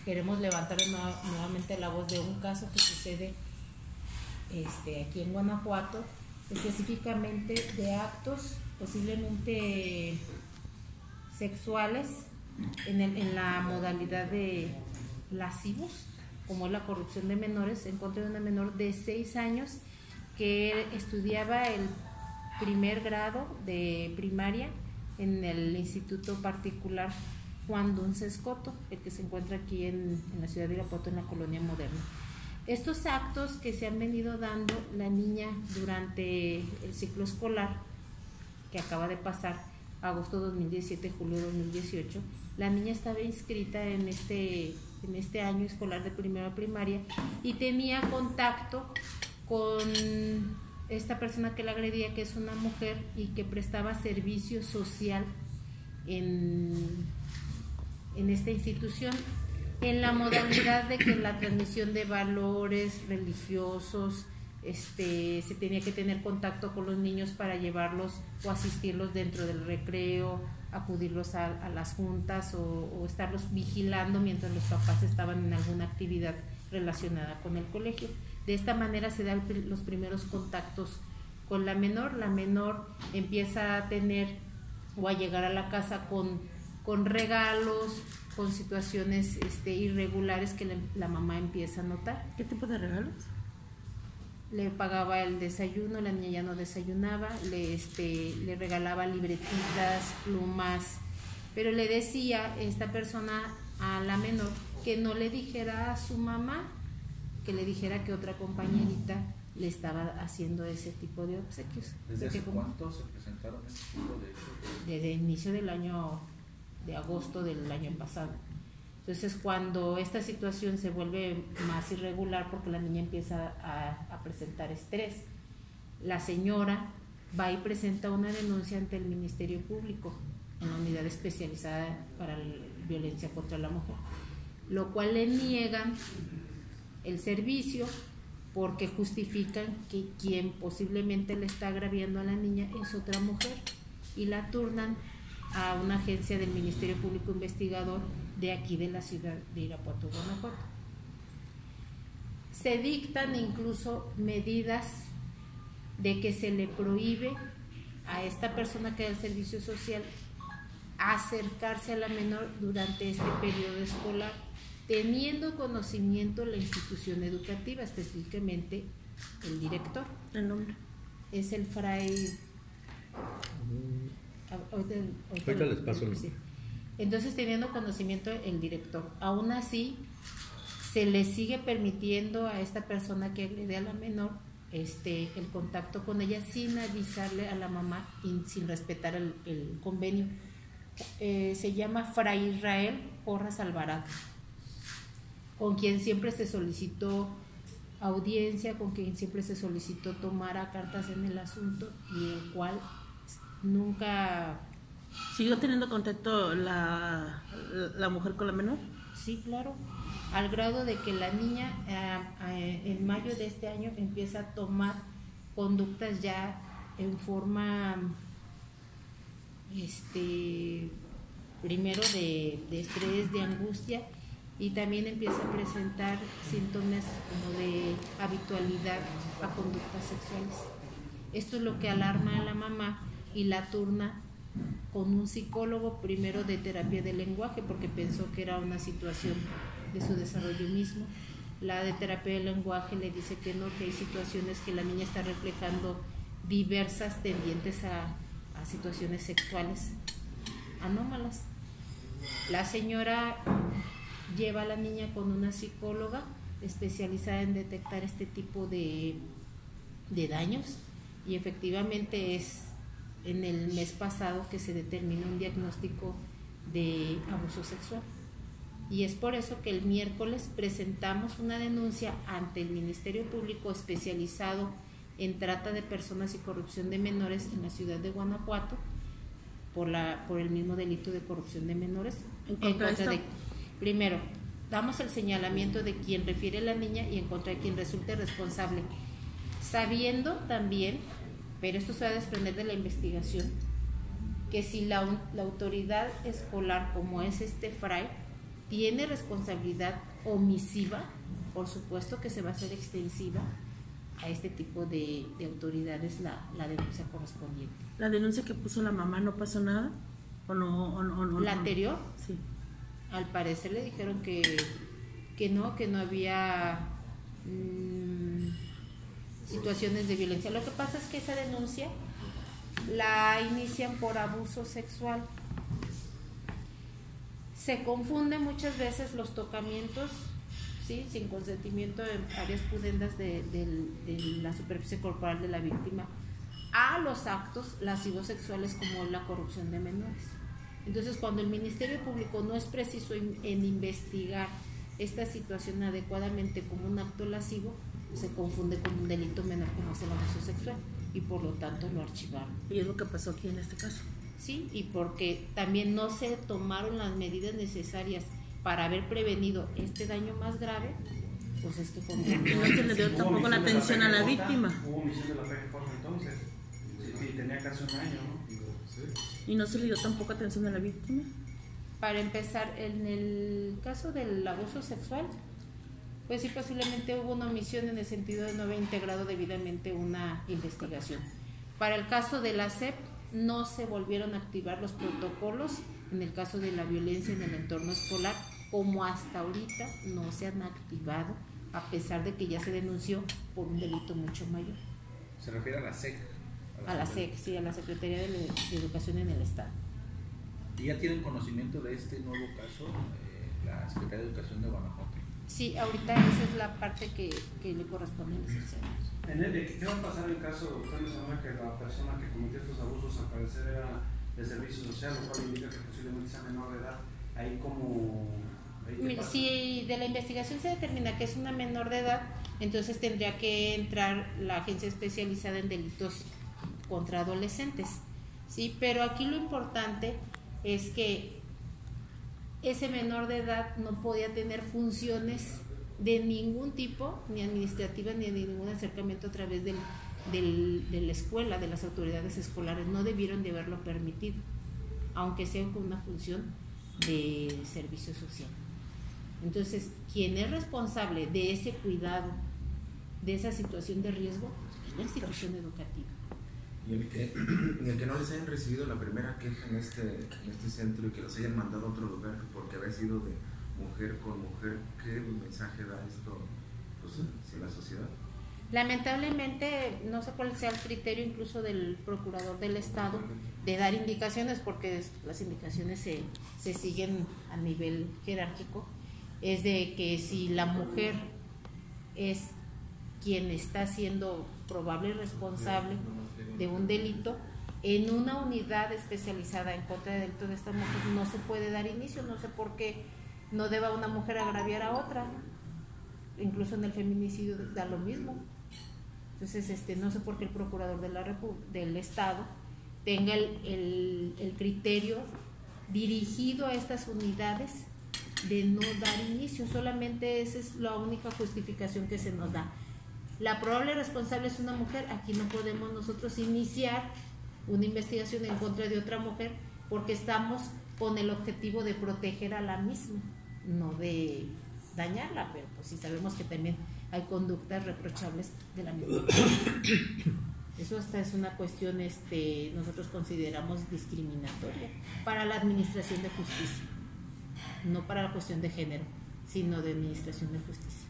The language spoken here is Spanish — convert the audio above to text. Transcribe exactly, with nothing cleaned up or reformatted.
queremos levantar nuevamente la voz de un caso que sucede este, aquí en Guanajuato, específicamente de actos posiblemente sexuales en, el, en la modalidad de lascivos, como es la corrupción de menores, en contra de una menor de seis años que estudiaba el primer grado de primaria en el Instituto Particular Juan Duns Escoto, el que se encuentra aquí en, en la ciudad de Irapuato, en la Colonia Moderna. Estos actos que se han venido dando, la niña durante el ciclo escolar que acaba de pasar, agosto dos mil diecisiete, julio dos mil dieciocho, la niña estaba inscrita en este, en este año escolar de primera primaria y tenía contacto con esta persona que la agredía, que es una mujer y que prestaba servicio social en, en esta institución, en la modalidad de que la transmisión de valores religiosos, este, se tenía que tener contacto con los niños para llevarlos o asistirlos dentro del recreo, acudirlos a, a las juntas o, o estarlos vigilando mientras los papás estaban en alguna actividad relacionada con el colegio. De esta manera se dan los primeros contactos con la menor. La menor empieza a tener o a llegar a la casa con, con regalos, con situaciones este, irregulares que le, la mamá empieza a notar. ¿Qué tipo de regalos? Le pagaba el desayuno, la niña ya no desayunaba, le, este, le regalaba libretitas, plumas, pero le decía esta persona a la menor que no le dijera a su mamá, que le dijera que otra compañerita le estaba haciendo ese tipo de obsequios. ¿Desde hace como, cuánto se presentaron ese tipo de hechos? Desde el inicio del año, de agosto del año pasado. Entonces, cuando esta situación se vuelve más irregular porque la niña empieza a, a presentar estrés, la señora va y presenta una denuncia ante el Ministerio Público en la unidad especializada para la violencia contra la mujer, lo cual le niegan el servicio porque justifican que quien posiblemente le está agraviando a la niña es otra mujer y la turnan a una agencia del Ministerio Público Investigador de aquí de la ciudad de Irapuato, Guanajuato. Se dictan incluso medidas de que se le prohíbe a esta persona que da el servicio social acercarse a la menor durante este periodo escolar, teniendo conocimiento la institución educativa, específicamente el director. ¿El nombre? Es el fray... Ahorita, ahorita les paso el... sí. Entonces, teniendo conocimiento el director, aún así se le sigue permitiendo a esta persona que agrede a la menor este, el contacto con ella sin avisarle a la mamá y sin respetar el, el convenio. Eh, se llama Fray Israel Porras Alvarado, con quien siempre se solicitó audiencia, con quien siempre se solicitó tomar cartas en el asunto y el cual nunca... ¿Siguió teniendo contacto la, la mujer con la menor? Sí, claro, al grado de que la niña eh, eh, en mayo de este año empieza a tomar conductas ya en forma, este, primero de, de estrés, de angustia, y también empieza a presentar síntomas como de habitualidad a conductas sexuales. Esto es lo que alarma a la mamá y la turna con un psicólogo, primero de terapia del lenguaje, porque pensó que era una situación de su desarrollo mismo. La de terapia del lenguaje le dice que no, que hay situaciones que la niña está reflejando diversas tendientes a, a situaciones sexuales anómalas. La señora lleva a la niña con una psicóloga especializada en detectar este tipo de, de daños, y efectivamente es en el mes pasado que se determinó un diagnóstico de abuso sexual, y es por eso que el miércoles presentamos una denuncia ante el Ministerio Público especializado en trata de personas y corrupción de menores en la ciudad de Guanajuato por, la, por el mismo delito de corrupción de menores. ¿En en contra contra de de, primero, damos el señalamiento de quien refiere a la niña y en contra de quien resulte responsable, sabiendo también, pero esto se va a desprender de la investigación, que si la, la autoridad escolar, como es este fray, tiene responsabilidad omisiva, por supuesto que se va a hacer extensiva a este tipo de, de autoridades la, la denuncia correspondiente. ¿La denuncia que puso la mamá no pasó nada? ¿O no? O no, o no ¿La no? anterior? Sí. Al parecer le dijeron que, que no, que no había mmm, situaciones de violencia. Lo que pasa es que esa denuncia la inician por abuso sexual. Se confunde muchas veces los tocamientos, ¿sí?, sin consentimiento en áreas pudendas de, de, de la superficie corporal de la víctima a los actos lascivos sexuales como la corrupción de menores. Entonces, cuando el Ministerio Público no es preciso en, en investigar esta situación adecuadamente como un acto lascivo, se confunde con un delito menor como es el abuso sexual y por lo tanto lo archivaron. Y es lo que pasó aquí en este caso. Sí, y porque también no se tomaron las medidas necesarias para haber prevenido este daño más grave, pues es que con No se le dio tampoco la atención a la víctima. Hubo omisión de la P G J entonces, y tenía casi un año, ¿no? Y no se le dio tampoco atención a la víctima. Para empezar, en el caso del abuso sexual, pues sí, posiblemente hubo una omisión en el sentido de no haber integrado debidamente una investigación. Para el caso de la S E P, no se volvieron a activar los protocolos en el caso de la violencia en el entorno escolar, como hasta ahorita no se han activado, a pesar de que ya se denunció por un delito mucho mayor. Se refiere a la S E C. A la S E C, sí, a la Secretaría de, de Educación en el Estado. ¿Y ya tienen conocimiento de este nuevo caso, eh, la Secretaría de Educación de Guanajuato? Sí, ahorita esa es la parte que, que le corresponde al licenciado. En el, ¿qué va a pasar en caso, usted menciona que la persona que cometió estos abusos al parecer era de servicio social, lo cual indica que posiblemente sea menor de edad? Ahí como... Ahí Mira, si de la investigación se determina que es una menor de edad, entonces tendría que entrar la agencia especializada en delitos contra adolescentes, ¿sí? Pero aquí lo importante es que ese menor de edad no podía tener funciones de ningún tipo, ni administrativas, ni de ningún acercamiento a través del, del, de la escuela, de las autoridades escolares. No debieron de haberlo permitido, aunque sea con una función de servicio social. Entonces, quien es responsable de ese cuidado, de esa situación de riesgo, es la institución educativa. Y el que, el que no les hayan recibido la primera queja en este, en este centro y que los hayan mandado a otro lugar porque había sido de mujer con mujer, ¿qué mensaje da esto, pues, hacia la sociedad? Lamentablemente, no sé cuál sea el criterio incluso del procurador del Estado de dar indicaciones, porque las indicaciones se, se siguen a nivel jerárquico, es de que si la mujer es quien está siendo probable responsable de un delito, en una unidad especializada en contra de delitos de esta mujer no se puede dar inicio. No sé por qué no deba una mujer agraviar a otra, incluso en el feminicidio da lo mismo. Entonces, este, no sé por qué el procurador de la Repu- del Estado tenga el, el, el criterio dirigido a estas unidades de no dar inicio. Solamente esa es la única justificación que se nos da. La probable responsable es una mujer. Aquí no podemos nosotros iniciar una investigación en contra de otra mujer porque estamos con el objetivo de proteger a la misma, no de dañarla, pero pues sí sabemos que también hay conductas reprochables de la misma. Eso hasta es una cuestión, este, nosotros consideramos discriminatoria para la administración de justicia, no para la cuestión de género, sino de administración de justicia.